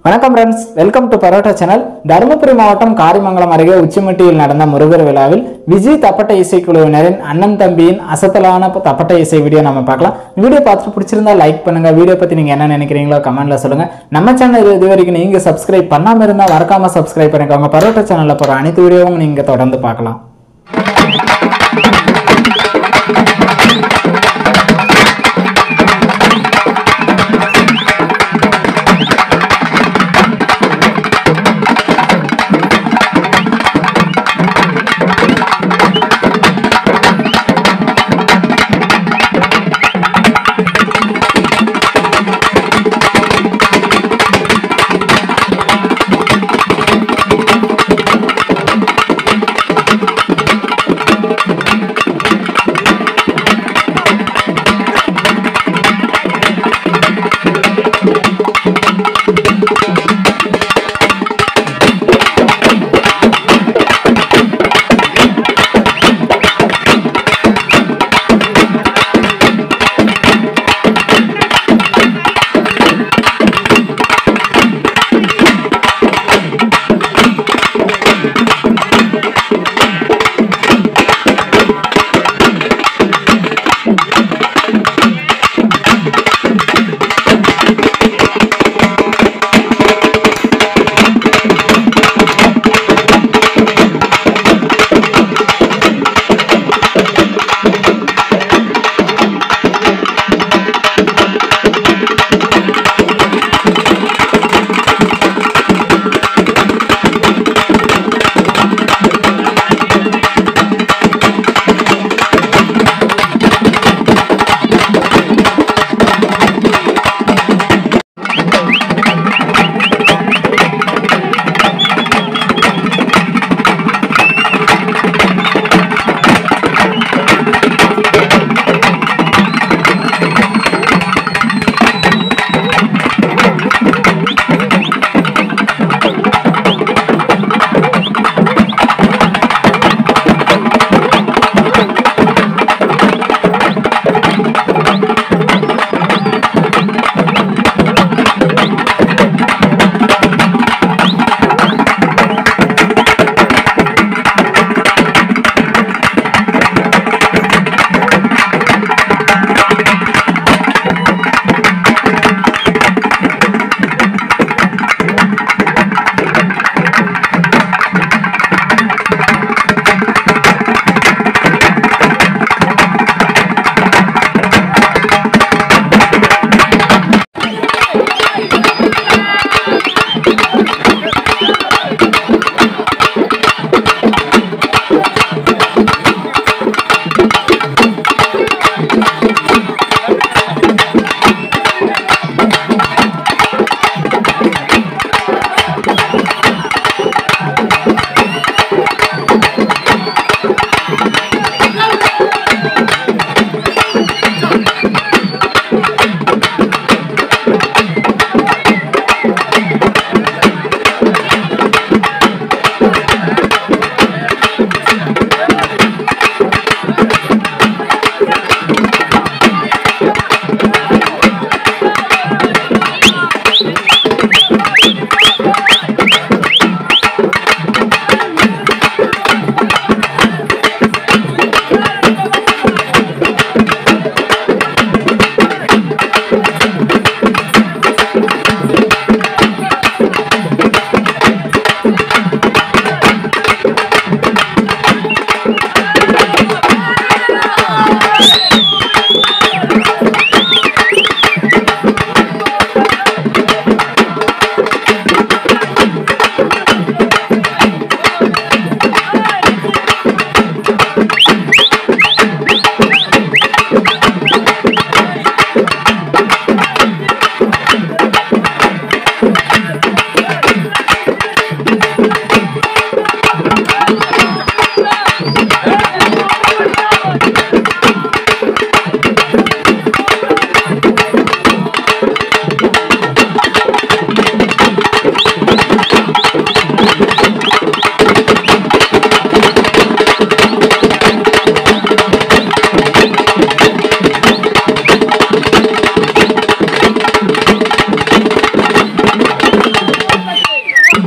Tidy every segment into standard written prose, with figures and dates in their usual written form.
வணக்கம் friends, welcome to parotta channel. Dharmapuri மாவட்டம் காரிமங்கலம் அருகே உச்சிமட்டியில் நடந்த முருகர் விழாவில் விஜய் தப்பட்டை இசைக்குழுவினரின் அண்ணன் தம்பியின் அசத்தலான தப்பட்டை இசை வீடியோ நம்ம பார்க்கலாம். வீடியோ பார்த்துட்டு பிடிச்சிருந்தா லைக் பண்ணுங்க. வீடியோ பத்தி நீங்க என்ன நினைக்கிறீங்களோ கமெண்ட்ல சொல்லுங்க. நம்ம சேனல் இது வரைக்கும் நீங்க சப்ஸ்கிரைப் பண்ணாம இருந்தா மறக்காம சப்ஸ்கிரைப் பண்ணிக்கோங்க. பரோட்டா சேனல்ல போற அனைத்து வீடியோவும் நீங்க தொடர்ந்து பார்க்கலாம்.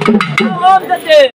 ஓம் சக்தி.